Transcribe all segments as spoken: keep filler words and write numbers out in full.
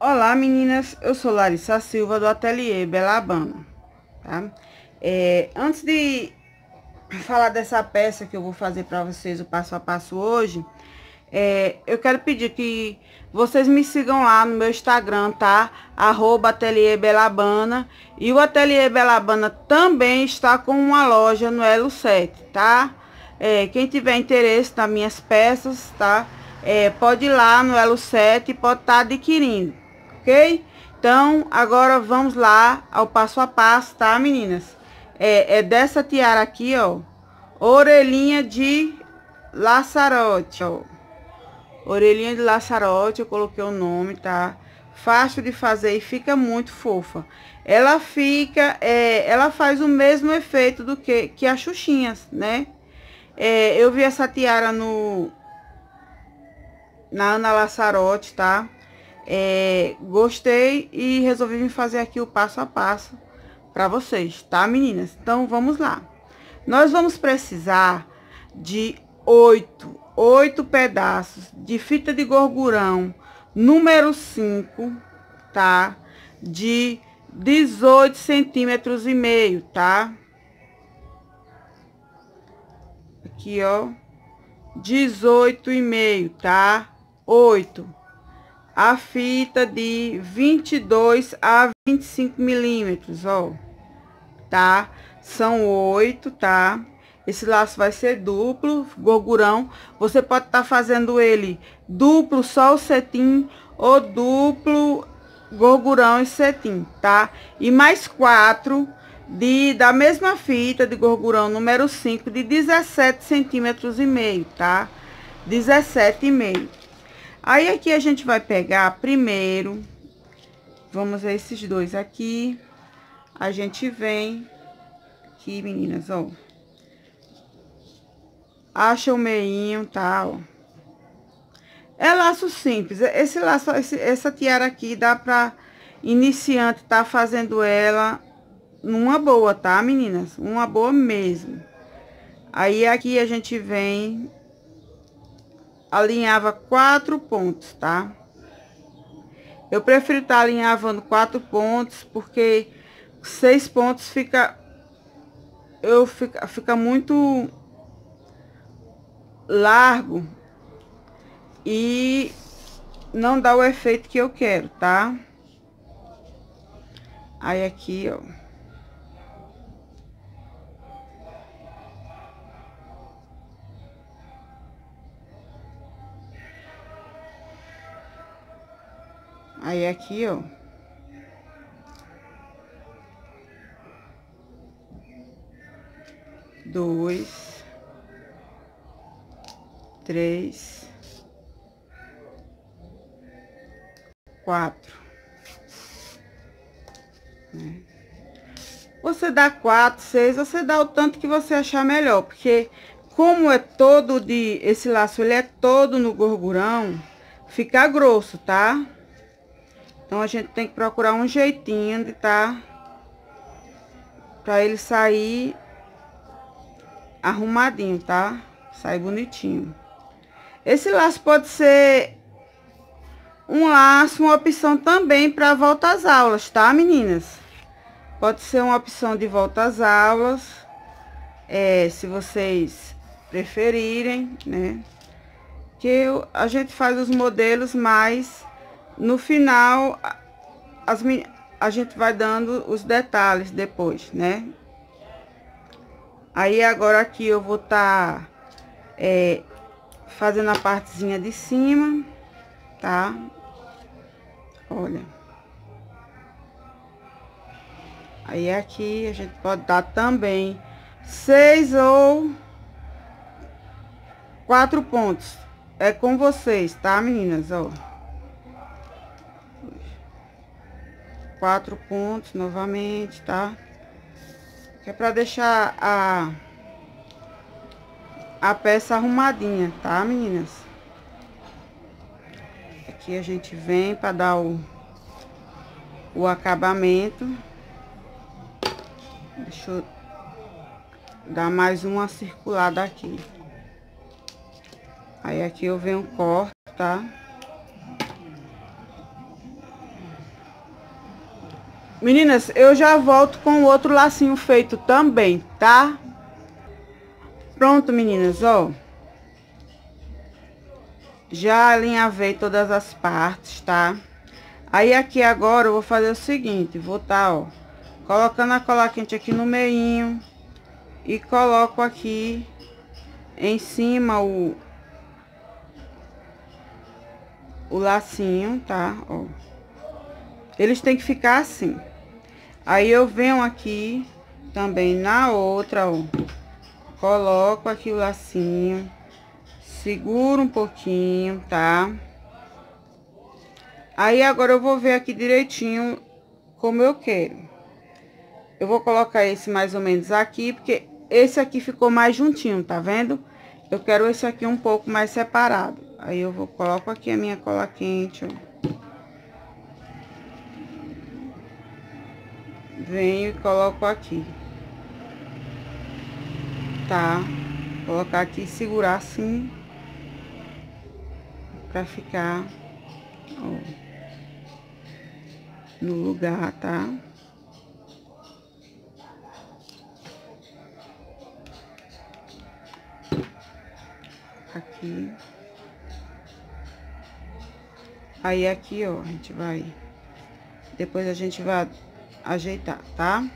Olá meninas, eu sou Larissa Silva do Ateliê Belabana, tá? É, antes de falar dessa peça que eu vou fazer para vocês o passo a passo hoje, é, eu quero pedir que vocês me sigam lá no meu Instagram, tá? Arroba Ateliê Belabana. E o Ateliê Belabana também está com uma loja no Elo sete, tá? É, quem tiver interesse nas minhas peças, tá? É, pode ir lá no Elo sete e pode estar adquirindo, ok? Então, agora vamos lá ao passo a passo, tá, meninas? É, é dessa tiara aqui, ó. Orelhinha de laçarote, ó. Orelhinha de laçarote, eu coloquei o nome, tá? Fácil de fazer e fica muito fofa. Ela fica, é, ela faz o mesmo efeito do que, que as xuxinhas, né? É, eu vi essa tiara no... na Ana Laçarote, tá? É, gostei e resolvi vir fazer aqui o passo a passo para vocês, tá, meninas? Então, vamos lá. Nós vamos precisar de oito, oito pedaços de fita de gorgurão número cinco, tá? De dezoito centímetros e meio, tá? Aqui, ó, dezoito e meio, tá? oito. A fita de vinte e dois a vinte e cinco milímetros, ó, tá? São oito, tá? Esse laço vai ser duplo, gorgurão. Você pode estar tá fazendo ele duplo, só o cetim, ou duplo, gorgurão e cetim, tá? E mais quatro de, da mesma fita de gorgurão número cinco, de dezessete centímetros e meio, tá? dezessete e meio. Aí, aqui a gente vai pegar primeiro, vamos ver esses dois aqui. A gente vem aqui, meninas, ó. Acha o meinho, tá, ó. É laço simples. Esse laço, esse, essa tiara aqui dá pra iniciante tá fazendo ela numa boa, tá, meninas? Uma boa mesmo. Aí, aqui a gente vem... alinhava quatro pontos, tá? Eu prefiro estar tá alinhavando quatro pontos, porque seis pontos fica... eu fica, fica muito largo e não dá o efeito que eu quero, tá? Aí, aqui, ó. Aí, aqui, ó. Dois. Três. Quatro. Né? Você dá quatro, seis, você dá o tanto que você achar melhor, porque como é todo de... esse laço, ele é todo no gorgurão, fica grosso, tá? Então, a gente tem que procurar um jeitinho de tá... pra ele sair arrumadinho, tá? Sair bonitinho. Esse laço pode ser um laço, uma opção também para volta às aulas, tá, meninas? Pode ser uma opção de volta às aulas, é, se vocês preferirem, né? Que eu, a gente faz os modelos, mas no final as, a gente vai dando os detalhes depois, né? Aí, agora aqui eu vou tá é, fazendo a partezinha de cima, tá? Olha. Aí, aqui a gente pode dar também seis ou quatro pontos. É com vocês, tá, meninas? Ó. Quatro pontos novamente, tá? Que é pra deixar a, a peça arrumadinha, tá, meninas? Aqui a gente vem pra dar o, o acabamento. Deixa eu dar mais uma circulada aqui. Aí, aqui eu venho corto, tá? Meninas, eu já volto com o outro lacinho feito também, tá? Pronto, meninas, ó. Já alinhavei todas as partes, tá? Aí aqui agora eu vou fazer o seguinte, vou tá, ó, colocando a cola quente aqui no meinho e coloco aqui em cima o o lacinho, tá? Ó. Eles têm que ficar assim. Aí eu venho aqui também na outra, ó, coloco aqui o lacinho, seguro um pouquinho, tá? Aí agora eu vou ver aqui direitinho como eu quero. Eu vou colocar esse mais ou menos aqui, porque esse aqui ficou mais juntinho, tá vendo? Eu quero esse aqui um pouco mais separado. Aí eu vou, coloco aqui a minha cola quente, ó. Venho e coloco aqui. Tá? Colocar aqui e segurar assim. Pra ficar, ó, no lugar, tá? Aqui. Aí aqui, ó, a gente vai... Depois a gente vai ajeitar, tá?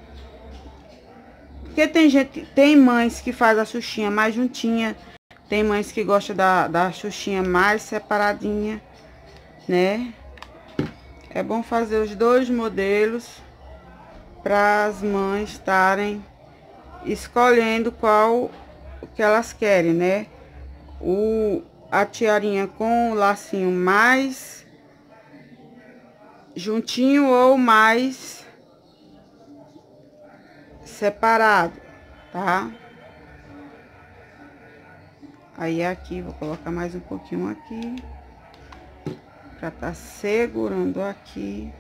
Porque tem gente, tem mães que faz a xuxinha mais juntinha, tem mães que gostam da, da xuxinha mais separadinha, né? É bom fazer os dois modelos para as mães estarem escolhendo qual que elas querem, né? O, a tiarinha com o lacinho mais juntinho ou mais separado, tá? Aí aqui, vou colocar mais um pouquinho aqui, pra tá segurando aqui,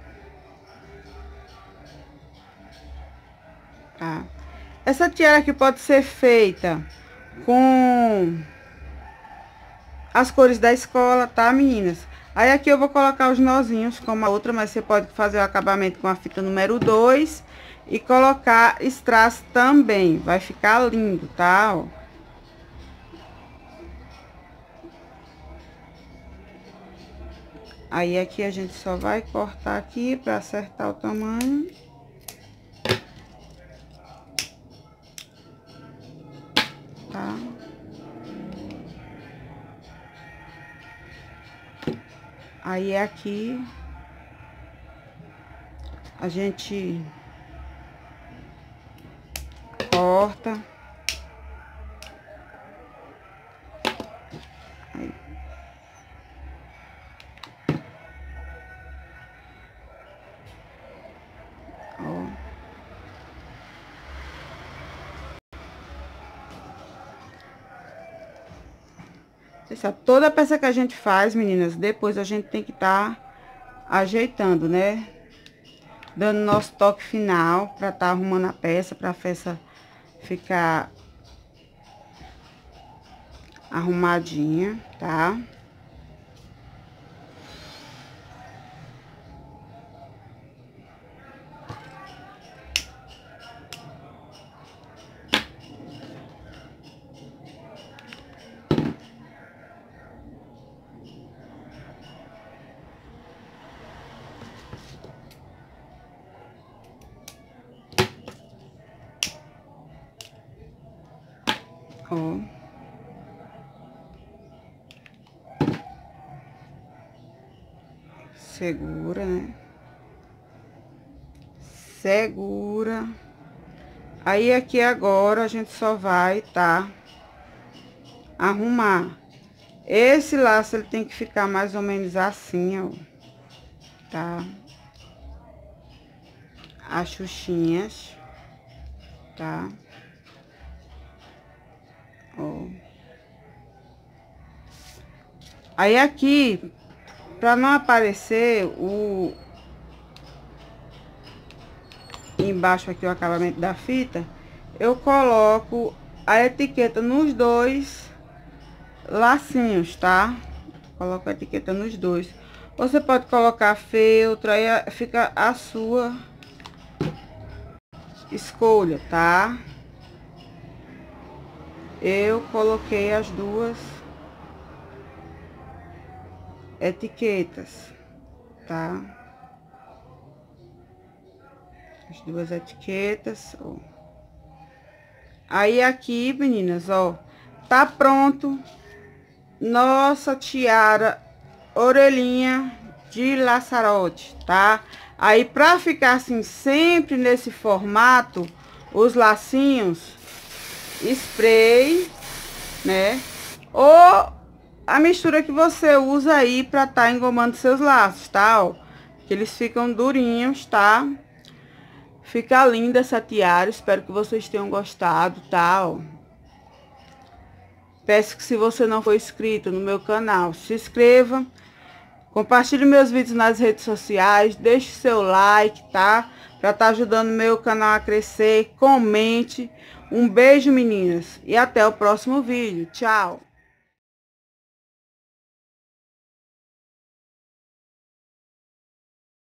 tá? Essa tiara aqui pode ser feita com as cores da escola, tá, meninas? Aí aqui eu vou colocar os nozinhos como a outra, mas você pode fazer o acabamento com a fita número dois e colocar strass também, vai ficar lindo, tá? Ó. Aí aqui a gente só vai cortar aqui pra acertar o tamanho. Tá? Aí aqui a gente corta. Aí. Ó. Essa, toda peça que a gente faz, meninas, depois a gente tem que estar tá ajeitando, né? Dando nosso toque final pra tá arrumando a peça, pra peça ficar arrumadinha, tá? Ó. Segura, né? Segura. Aí aqui agora a gente só vai, tá? Arrumar. Esse laço ele tem que ficar mais ou menos assim, ó. Tá? As xuxinhas. Tá? Ó. Aí aqui, pra não aparecer o... embaixo aqui o acabamento da fita, eu coloco a etiqueta nos dois lacinhos, tá? Coloco a etiqueta nos dois. Você pode colocar feltro, aí fica a sua escolha, tá? Eu coloquei as duas etiquetas, tá? As duas etiquetas, ó. Aí aqui, meninas, ó, tá pronto nossa tiara orelhinha de laçarote, tá? Aí, pra ficar assim, sempre nesse formato, os lacinhos, spray, né? Ou a mistura que você usa aí pra tá engomando seus laços, tá? Ó, que eles ficam durinhos, tá? Fica linda essa tiara, espero que vocês tenham gostado, tá? Ó. Peço que se você não for inscrito no meu canal, se inscreva. Compartilhe meus vídeos nas redes sociais, deixe seu like, tá? Pra tá ajudando meu canal a crescer, comente. Um beijo, meninas, e até o próximo vídeo. Tchau!